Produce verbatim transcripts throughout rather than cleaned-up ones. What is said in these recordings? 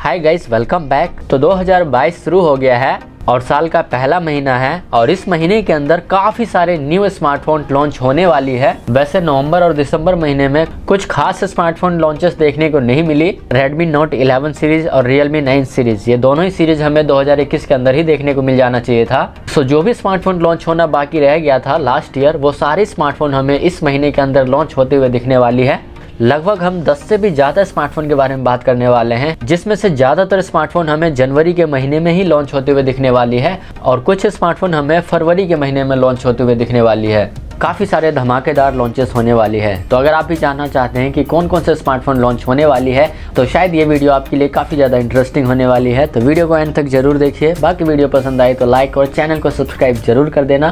Hi guys, welcome back. तो दो हज़ार बाईस शुरू हो गया है और साल का पहला महीना है और इस महीने के अंदर काफी सारे न्यू स्मार्टफोन लॉन्च होने वाली है। वैसे नवंबर और दिसंबर महीने में कुछ खास स्मार्टफोन लॉन्चेस देखने को नहीं मिली। Redmi Note इलेवन सीरीज और Realme नाइन सीरीज, ये दोनों ही सीरीज हमें दो हज़ार इक्कीस के अंदर ही देखने को मिल जाना चाहिए था। सो जो भी स्मार्टफोन लॉन्च होना बाकी रह गया था लास्ट ईयर, वो सारे स्मार्टफोन हमें इस महीने के अंदर लॉन्च होते हुए दिखने वाली है। लगभग हम दस से भी ज़्यादा स्मार्टफोन के बारे में बात करने वाले हैं, जिसमें से ज़्यादातर स्मार्टफोन हमें जनवरी के महीने में ही लॉन्च होते हुए दिखने वाली है और कुछ स्मार्टफोन हमें फरवरी के महीने में लॉन्च होते हुए दिखने वाली है। काफ़ी सारे धमाकेदार लॉन्चेस होने वाली है। तो अगर आप भी जानना चाहते हैं कि कौन कौन से स्मार्टफोन लॉन्च होने वाली है, तो शायद ये वीडियो आपके लिए काफ़ी ज़्यादा इंटरेस्टिंग होने वाली है। तो वीडियो को एंड तक जरूर देखिए। बाकी वीडियो पसंद आए तो लाइक और चैनल को सब्सक्राइब जरूर कर देना।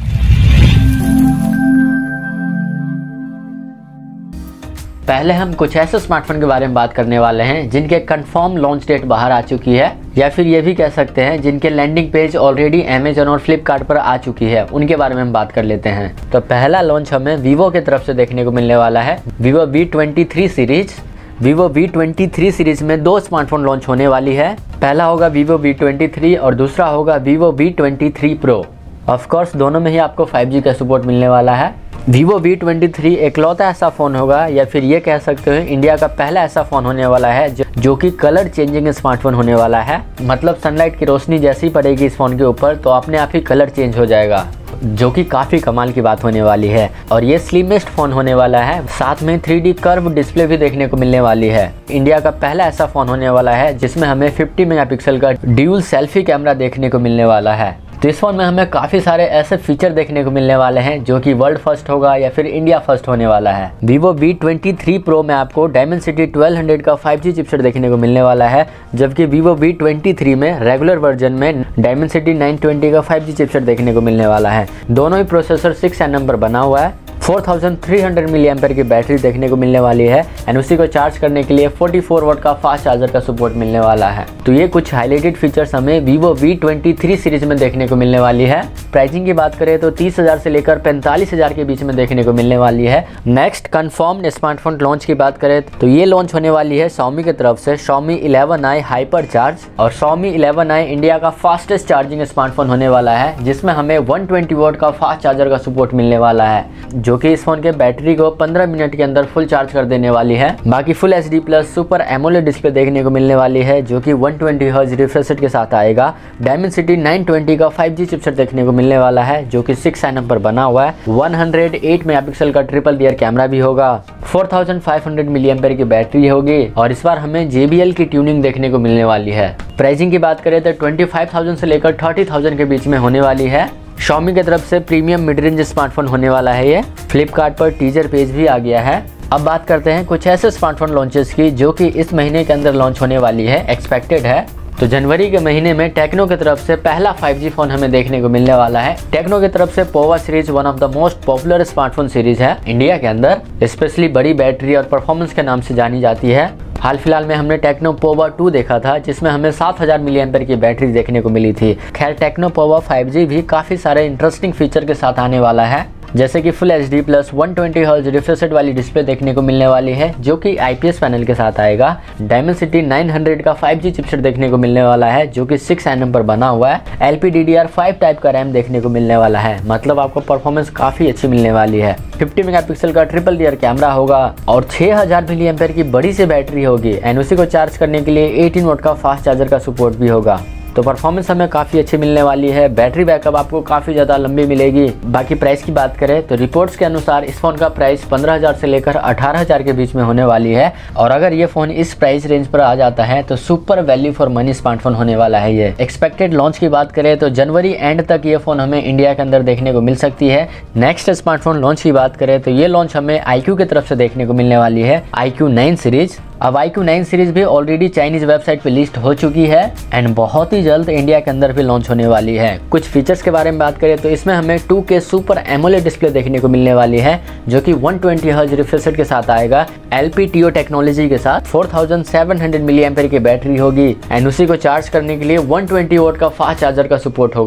पहले हम कुछ ऐसे स्मार्टफोन के बारे में बात करने वाले हैं जिनके कंफर्म लॉन्च डेट बाहर आ चुकी है, या फिर ये भी कह सकते हैं जिनके लैंडिंग पेज ऑलरेडी अमेजन और फ्लिपकार्ट पर आ चुकी है। उनके बारे में हम बात कर लेते हैं। तो पहला लॉन्च हमें वीवो की तरफ से देखने को मिलने वाला है, Vivo V twenty three series. Vivo V twenty three series में दो स्मार्टफोन लॉन्च होने वाली है। पहला होगा वीवो वी ट्वेंटी थ्री और दूसरा होगा Vivo V twenty three pro. Of course दोनों में ही आपको फाइव जी का सपोर्ट मिलने वाला है। वीवो वी ट्वेंटी थ्री इकलौता ऐसा फ़ोन होगा, या फिर ये कह सकते हो इंडिया का पहला ऐसा फ़ोन होने वाला है जो, जो कि कलर चेंजिंग स्मार्टफोन होने वाला है। मतलब सनलाइट की रोशनी जैसी पड़ेगी इस फ़ोन के ऊपर तो अपने आप ही कलर चेंज हो जाएगा, जो कि काफ़ी कमाल की बात होने वाली है। और ये स्लिमेस्ट फ़ोन होने वाला है, साथ में थ्री डी कर्व डिस्प्ले भी देखने को मिलने वाली है। इंडिया का पहला ऐसा फ़ोन होने वाला है जिसमें हमें फिफ्टी मेगापिक्सल का ड्यूल सेल्फी कैमरा देखने को मिलने वाला है। तो इस फोन में हमें काफ़ी सारे ऐसे फीचर देखने को मिलने वाले हैं जो कि वर्ल्ड फर्स्ट होगा या फिर इंडिया फर्स्ट होने वाला है। Vivo V twenty three pro में आपको डायमेंसिटी ट्वेल्व हंड्रेड का फाइव जी चिपसेट देखने को मिलने वाला है, जबकि वीवो वी ट्वेंटी थ्री में रेगुलर वर्जन में डायमेंसिटी नाइन ट्वेंटी का फाइव जी चिपसेट देखने को मिलने वाला है। दोनों ही प्रोसेसर सिक्स एन एम पर बना हुआ है। Four thousand three hundred milli ampere की बैटरी देखने को मिलने वाली है एंड उसी को चार्ज करने के लिए फोर्टी फोर वाट का फास्ट चार्जर का सपोर्ट मिलने वाला है। तो ये कुछ हाईलाइटेड फीचर्स हमें Vivo V twenty three series में देखने को मिलने वाली है। प्राइसिंग की बात करें तो तीस हजार से लेकर पैंतालीस हजार के बीच में देखने को मिलने वाली है। नेक्स्ट कंफर्म स्मार्टफोन लॉन्च की बात करें तो ये लॉन्च होने वाली है Xiaomi की तरफ से Xiaomi eleven i hyper charge. और Xiaomi इलेवन आई इंडिया का फास्टेस्ट चार्जिंग स्मार्टफोन होने वाला है, जिसमें हमें वन ट्वेंटी वाट का फास्ट चार्जर का सपोर्ट मिलने वाला है, जो कि इस फोन के बैटरी को पंद्रह मिनट के अंदर फुल चार्ज कर देने वाली है। बाकी full H D plus super AMOLED display देखने को मिलने वाली है, जो कि one twenty hertz refresh rate के साथ आएगा। डायमेंसिटी नाइन ट्वेंटी का फाइव जी चिपसेट देखने को मिलने वाला है, जो कि सिक्स एन एम पर बना हुआ है। वन हंड्रेड एट मेगापिक्सल का ट्रिपल रियर कैमरा भी होगा। Four thousand five hundred milli ampere की बैटरी होगी और इस बार हमें जे बी एल की ट्यूनिंग देखने को मिलने वाली है। प्राइसिंग की बात करें तो ट्वेंटी फाइव थाउजेंड से लेकर थर्टी थाउजेंड के बीच में होने वाली है। Xiaomi की तरफ से प्रीमियम मिड रेंज स्मार्टफोन होने वाला है ये। फ्लिपकार्ट पर टीजर पेज भी आ गया है। अब बात करते हैं कुछ ऐसे स्मार्टफोन लॉन्चेस की जो कि इस महीने के अंदर लॉन्च होने वाली है, एक्सपेक्टेड है। तो जनवरी के महीने में टेक्नो की तरफ से पहला फाइव जी फोन हमें देखने को मिलने वाला है। टेक्नो की तरफ से Pova series one of the most popular smartphone series है इंडिया के अंदर, स्पेशली बड़ी बैटरी और परफॉर्मेंस के नाम से जानी जाती है। हाल फिलहाल में हमने टेक्नो पोवा टू देखा था, जिसमें हमें सात हजार मिली एम्पेयर की बैटरी देखने को मिली थी। खैर टेक्नो पोवा फाइव जी भी काफ़ी सारे इंटरेस्टिंग फीचर के साथ आने वाला है, जैसे कि full H D plus one twenty hertz refresh rate वाली डिस्प्ले देखने को मिलने वाली है, जो कि आई पी एस पैनल के साथ आएगा। डायमेंसिटी नाइन हंड्रेड का फाइव जी चिपसेट देखने को मिलने वाला है, जो कि सिक्स एन एम पर बना हुआ है। L P D D R five type का रैम देखने को मिलने वाला है, मतलब आपको परफॉर्मेंस काफ़ी अच्छी मिलने वाली है। फिफ्टी मेगापिक्सल का ट्रिपल रियर कैमरा होगा और छह हजार मिली एम्पेयर की बड़ी सी बैटरी होगी एंड उसी को चार्ज करने के लिए एटीन वाट का फास्ट चार्जर का सपोर्ट भी होगा। तो परफॉर्मेंस हमें काफ़ी अच्छी मिलने वाली है। बैटरी बैकअप आपको काफ़ी ज़्यादा लंबी मिलेगी। बाकी प्राइस की बात करें तो रिपोर्ट्स के अनुसार इस फ़ोन का प्राइस पंद्रह हज़ार से लेकर अठारह हज़ार के बीच में होने वाली है। और अगर ये फ़ोन इस प्राइस रेंज पर आ जाता है तो super value for money smartphone होने वाला है ये। एक्सपेक्टेड लॉन्च की बात करें तो जनवरी एंड तक ये फ़ोन हमें इंडिया के अंदर देखने को मिल सकती है। नेक्स्ट स्मार्टफोन लॉन्च की बात करें तो ये लॉन्च हमें आई क्यू की तरफ से देखने को मिलने वाली है, आई क्यू नाइन सीरीज। अब आई क्यू नाइन सीरीज भी ऑलरेडी चाइनीज वेबसाइट पे लिस्ट हो चुकी है एंड बहुत ही जल्द इंडिया के अंदर भी लॉन्च होने वाली है। कुछ फीचर्स के बारे में बात करें तो इसमें हमें टू के सुपर एमोलेड डिस्प्ले देखने को मिलने वाली है, जो कि one twenty hertz refresh rate के साथ आएगा। L P T O technology के साथ four thousand seven hundred milli ampere की बैटरी होगी एंड उसी को चार्ज करने के लिए वन ट्वेंटी वाट का फास्ट चार्जर का सपोर्ट होगा।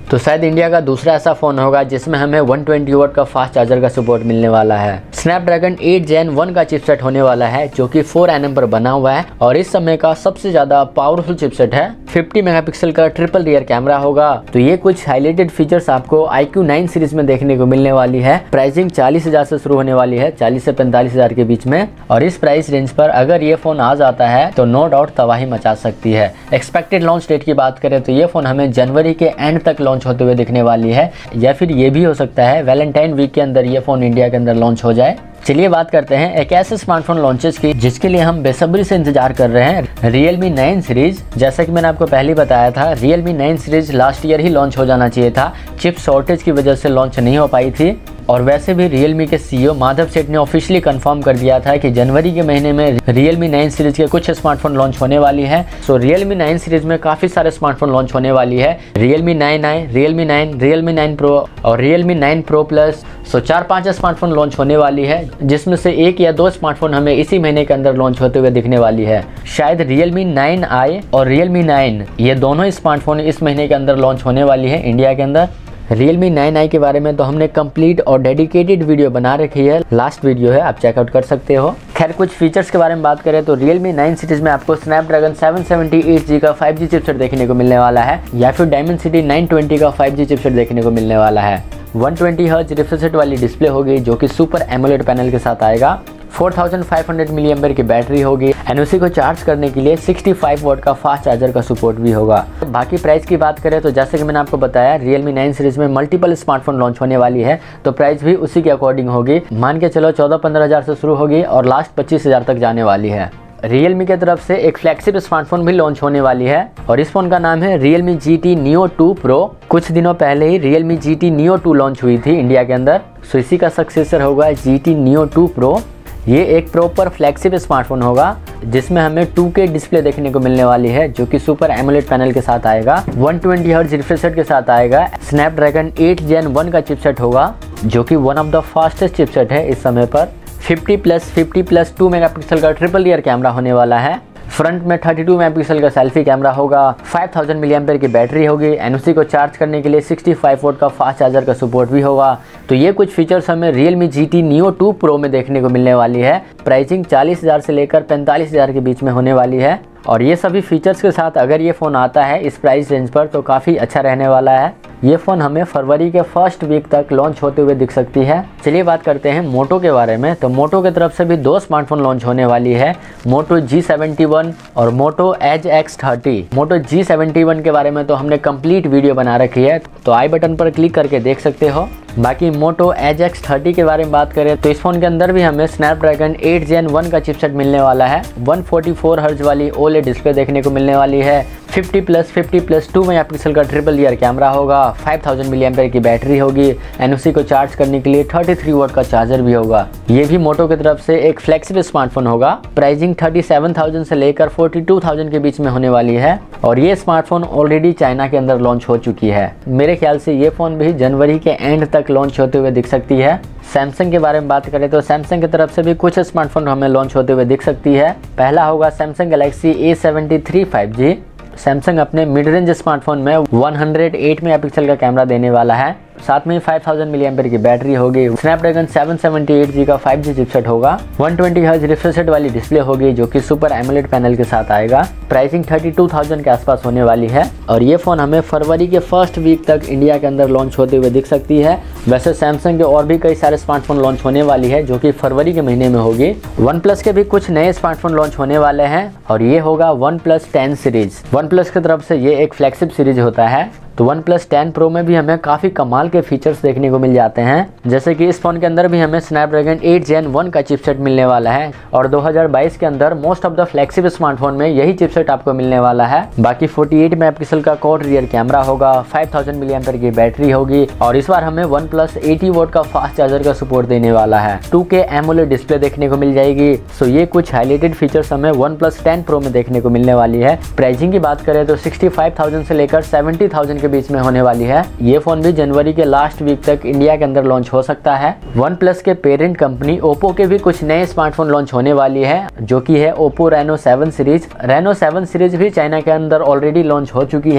तो शायद इंडिया का दूसरा ऐसा फ़ोन होगा जिसमें हमें वन ट्वेंटी वॉट का फास्ट चार्जर का सपोर्ट मिलने वाला है। स्नैपड्रैगन एट जेन वन का चिपसेट होने वाला है जो कि फोर एन एम पर बना हुआ है और इस समय का सबसे ज़्यादा पावरफुल चिपसेट है। फिफ्टी मेगापिक्सल का ट्रिपल रियर कैमरा होगा। तो ये कुछ हाईलाइटेड फीचर्स आपको आई क्यू नाइन सीरीज में देखने को मिलने वाली है। प्राइसिंग चालीस हजार से शुरू होने वाली है, चालीस से पैंतालीस हजार के बीच में। और इस प्राइस रेंज पर अगर ये फ़ोन आ जाता है तो नो डाउट तबाही मचा सकती है। एक्सपेक्टेड लॉन्च डेट की बात करें तो ये फ़ोन हमें जनवरी के एंड तक लॉन्च होते हुए दिखने वाली है, या फिर ये भी हो सकता है वैलेंटाइन वीक के अंदर ये फ़ोन इंडिया के अंदर लॉन्च हो जाए। चलिए बात करते हैं एक ऐसे स्मार्टफोन लॉन्चेस की जिसके लिए हम बेसब्री से इंतजार कर रहे हैं, Realme नाइन सीरीज। जैसा कि मैंने आपको पहले बताया था, Realme nine series last year ही लॉन्च हो जाना चाहिए था, चिप शॉर्टेज की वजह से लॉन्च नहीं हो पाई थी। और वैसे भी Realme के सीईओ माधव सेठ ने ऑफिशियली कंफर्म कर दिया था कि जनवरी के महीने में Realme नाइन सीरीज के कुछ स्मार्टफोन लॉन्च होने वाली है। सो Realme नाइन सीरीज में काफ़ी सारे स्मार्टफोन लॉन्च होने वाली है, Realme nine i, Realme nine, Realme nine Pro और Realme nine Pro Plus। So चार पांच स्मार्टफोन लॉन्च होने वाली है, जिसमें से एक या दो स्मार्टफोन हमें इसी महीने के अंदर लॉन्च होते हुए दिखने वाली है। शायद Realme नाइन आई और Realme नाइन ये दोनों स्मार्टफोन इस महीने के अंदर लॉन्च होने वाली है इंडिया के अंदर। Realme नाइन आई के बारे में तो हमने कंप्लीट और डेडिकेटेड वीडियो बना रखी है, लास्ट वीडियो है, आप चेकआउट कर सकते हो। खैर कुछ फीचर्स के बारे में बात करें तो Realme नाइन सीरीज में आपको Snapdragon seven seventy eight G का फाइव जी चिपसेट देखने को मिलने वाला है, या फिर Dimensity नाइन ट्वेंटी का फाइव जी चिपसेट देखने को मिलने वाला है। One twenty hertz refresh rate वाली डिस्प्ले होगी जो कि सुपर एमोलेड पैनल के साथ आएगा। Four thousand five hundred milli ampere की बैटरी होगी एंड उसी को चार्ज करने के लिए सिक्सटी फाइव वॉट का फास्ट चार्जर का सपोर्ट भी होगा। तो बाकी प्राइस की बात करें तो जैसे कि मैंने आपको बताया, Realme नाइन सीरीज में मल्टीपल स्मार्टफोन लॉन्च होने वाली है, तो प्राइस भी उसी के अकॉर्डिंग होगी। मान के चलो चौदह पंद्रह हजार से शुरू होगी और लास्ट पच्चीस हजार तक जाने वाली है। Realme की तरफ से एक फ्लैगशिप स्मार्टफोन भी लॉन्च होने वाली है और इस फोन का नाम है Realme G T Neo two Pro। कुछ दिनों पहले ही Realme G T Neo two launch हुई थी इंडिया के अंदर, सो इसी का सक्सेसर होगा G T Neo two Pro। ये एक प्रॉपर फ्लैगशिप स्मार्टफोन होगा जिसमें हमें टू के डिस्प्ले देखने को मिलने वाली है जो कि सुपर एमोलेड पैनल के साथ आएगा। One twenty hertz refresh rate के साथ आएगा। स्नैपड्रैगन एट जेन वन का चिपसेट होगा जो कि one of the fastest chipset है इस समय पर। Fifty plus fifty plus two megapixel का ट्रिपल रियर कैमरा होने वाला है। फ्रंट में थर्टी टू मेगापिक्सल का सेल्फी कैमरा होगा। फाइव थाउजेंड मिली एम्पेयर की बैटरी होगी एंड उसी को चार्ज करने के लिए सिक्सटी फाइव वोल्ट का फास्ट चार्जर का सपोर्ट भी होगा। तो ये कुछ फीचर्स हमें Realme G T Neo two Pro में देखने को मिलने वाली है। प्राइसिंग चालीस हजार से लेकर पैंतालीस हजार के बीच में होने वाली है और ये सभी फीचर्स के साथ अगर ये फ़ोन आता है इस प्राइस रेंज पर तो काफ़ी अच्छा रहने वाला है। ये फ़ोन हमें फरवरी के फर्स्ट वीक तक लॉन्च होते हुए दिख सकती है। चलिए बात करते हैं मोटो के बारे में। तो मोटो की तरफ से भी दो स्मार्टफोन लॉन्च होने वाली है, मोटो जी सेवेंटी वन और Moto Edge X thirty. Moto G seventy one के बारे में तो हमने कंप्लीट वीडियो बना रखी है, तो आई बटन पर क्लिक करके देख सकते हो। बाकी मोटो एज एक्स थर्टी के बारे में बात करें तो इस फोन के अंदर भी हमें स्नैपड्रैगन एट जेन वन का चिपसेट मिलने वाला है। वन फोर्टी फोर हर्ट्ज वाली ओलेड डिस्प्ले देखने को मिलने वाली है। Fifty plus fifty plus two megapixel का ट्रिपल रियर कैमरा होगा। फाइव थाउजेंड मिली एम्पेयर की बैटरी होगी एंड उसी को चार्ज करने के लिए थर्टी थ्री वोल्ट का चार्जर भी होगा। ये भी मोटो की तरफ से एक फ्लैगशिप स्मार्टफोन होगा। प्राइसिंग थर्टी सेवन थाउजेंड से लेकर फोर्टी टू थाउजेंड के बीच में होने वाली है और ये स्मार्टफोन ऑलरेडी चाइना के अंदर लॉन्च हो चुकी है। मेरे ख्याल से ये फ़ोन भी जनवरी के एंड तक लॉन्च होते हुए दिख सकती है। सैमसंग के बारे में बात करें तो सैमसंग की तरफ से भी कुछ स्मार्टफोन हमें लॉन्च होते हुए दिख सकती है। पहला होगा Samsung Galaxy A seventy three five G. Samsung अपने मिड रेंज स्मार्टफोन में वन हंड्रेड एट मेगापिक्सल का कैमरा देने वाला है, साथ में फाइव थाउजेंड मिली एम्पेयर की बैटरी होगी। Snapdragon seven seventy eight G का फाइव जी चिपसेट होगा। One twenty hertz refresh rate वाली डिस्प्ले होगी जो कि सुपर एमोलेड पैनल के साथ आएगा। प्राइसिंग थर्टी टू थाउजेंड के आसपास होने वाली है और ये फोन हमें फरवरी के फर्स्ट वीक तक इंडिया के अंदर लॉन्च होते हुए दिख सकती है। वैसे सैमसंग के और भी कई सारे स्मार्टफोन लॉन्च होने वाली है जो कि फरवरी के महीने में होगी। वन प्लस के भी कुछ नए स्मार्टफोन लॉन्च होने वाले हैं और ये होगा OnePlus ten series. OnePlus की तरफ से ये एक फ्लैगशिप सीरीज होता है। तो वन प्लस टेन प्रो में भी हमें काफ़ी कमाल के फीचर्स देखने को मिल जाते हैं, जैसे कि इस फोन के अंदर भी हमें स्नैपड्रैगन एट जेन वन का चिपसेट मिलने वाला है और दो हज़ार बाईस के अंदर most of the flagship smartphone में यही चिपसेट आपको मिलने वाला है। बाकी फोर्टी एट मेगापिक्सल का क्वाड रियर कैमरा होगा। फाइव थाउजेंड मिली एम्पेयर की बैटरी होगी और इस बार हमें वन प्लस एटी वोट का फास्ट चार्जर का सपोर्ट देने वाला है। टू के एमोलेड डिस्प्ले देखने को मिल जाएगी। सो ये कुछ हाईलाइटेड फीचर्स हमें वन प्लस टेन प्रो में देखने को मिलने वाली है। प्राइसिंग की बात करें तो सिक्सटी फाइव थाउजेंड से लेकर सेवेंटी थाउजेंड के बीच में होने वाली है। ये फोन भी जनवरी के लास्ट वीक तक इंडिया के अंदर लॉन्च हो सकता है। वन प्लस के पेरेंट कंपनी ओप्पो के भी कुछ नए स्मार्टफोन लॉन्च होने वाली है जो कि है Oppo Reno seven series. Reno seven series भी चाइना के अंदर ऑलरेडी लॉन्च हो चुकी है।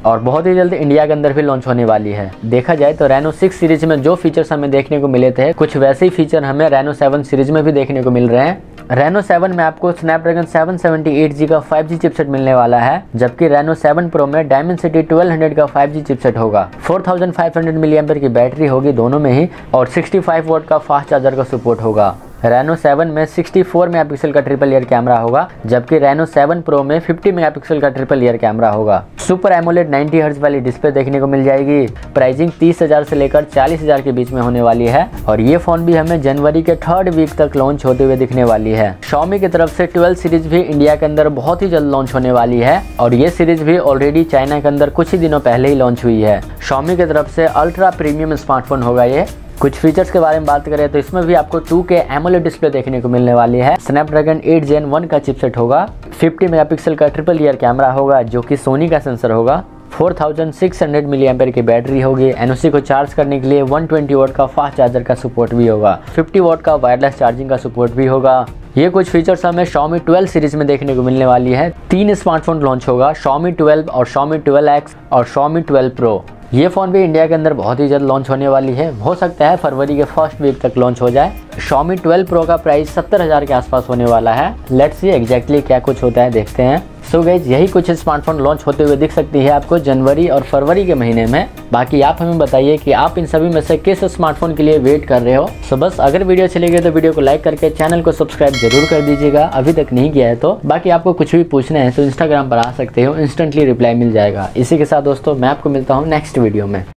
और बहुत ही जल्द इंडिया के अंदर भी लॉन्च होने वाली है। देखा जाए तो रेनो सिक्स सीरीज में जो फीचर्स हमें देखने को मिले थे, कुछ वैसे ही फीचर हमें रेनो सेवन सीरीज में भी देखने को मिल रहे हैं। रेनो सेवन में आपको Snapdragon seven seventy eight G का फाइव जी चिपसेट मिलने वाला है, जबकि रेनो सेवन प्रो में डायमेंसिटी ट्वेल्व हंड्रेड का फाइव जी चिपसेट होगा। Four thousand five hundred milli ampere की बैटरी होगी दोनों में ही, और सिक्सटी फाइव वॉट का फास्ट चार्जर का सपोर्ट होगा। रेनो सेवन में सिक्सटी फोर मेगापिक्सल का ट्रिपल ईयर कैमरा होगा, जबकि रेनो सेवन प्रो में फिफ्टी मेगापिक्सल का ट्रिपल ईयर कैमरा होगा। सुपर एमोलेड नाइंटी हर्ट्ज वाली डिस्प्ले देखने को मिल जाएगी। प्राइसिंग तीस हजार से लेकर चालीस हजार के बीच में होने वाली है, और ये फोन भी हमें जनवरी के थर्ड वीक तक लॉन्च होते हुए दिखने वाली है। Xiaomi की तरफ से ट्वेल्व सीरीज भी इंडिया के अंदर बहुत ही जल्द लॉन्च होने वाली है, और ये सीरीज भी ऑलरेडी चाइना के अंदर कुछ ही दिनों पहले ही लॉन्च हुई है। Xiaomi की तरफ से अल्ट्रा प्रीमियम स्मार्टफोन होगा ये। कुछ फीचर्स के बारे में बात करें तो इसमें भी आपको टू के एमोलेड डिस्प्ले देखने को मिलने वाली है। स्नैपड्रैगन एट जेन वन का चिपसेट होगा। फिफ्टी मेगापिक्सल का ट्रिपल ईयर कैमरा होगा, जो कि सोनी का सेंसर होगा। Four thousand six hundred milli ampere की बैटरी होगी। एनओसी को चार्ज करने के लिए वन ट्वेंटी वॉट का फास्ट चार्जर का सपोर्ट भी होगा। फिफ्टी वॉट का वायरलेस चार्जिंग का सपोर्ट भी होगा। ये कुछ फीचर्स हमें Xiaomi ट्वेल्व सीरीज में देखने को मिलने वाली है। तीन स्मार्टफोन लॉन्च होगा, Xiaomi ट्वेल्व और Xiaomi ट्वेल्व एक्स और Xiaomi ट्वेल्व प्रो। ये फ़ोन भी इंडिया के अंदर बहुत ही जल्द लॉन्च होने वाली है। हो सकता है फरवरी के फर्स्ट वीक तक लॉन्च हो जाए। Xiaomi ट्वेल्व प्रो का प्राइस सत्तर हज़ार के आसपास होने वाला है। लेट्स सी एग्जैक्टली क्या कुछ होता है, देखते हैं। सो so गाइज, यही कुछ स्मार्टफोन लॉन्च होते हुए दिख सकती है आपको जनवरी और फरवरी के महीने में। बाकी आप हमें बताइए कि आप इन सभी में से किस स्मार्टफोन के लिए वेट कर रहे हो। सो so बस अगर वीडियो अच्छी लगी तो वीडियो को लाइक करके चैनल को सब्सक्राइब जरूर कर दीजिएगा, अभी तक नहीं किया है तो। बाकी आपको कुछ भी पूछना है तो इंस्टाग्राम पर आ सकते हो, इंस्टेंटली रिप्लाई मिल जाएगा। इसी के साथ दोस्तों मैं आपको मिलता हूँ नेक्स्ट वीडियो में।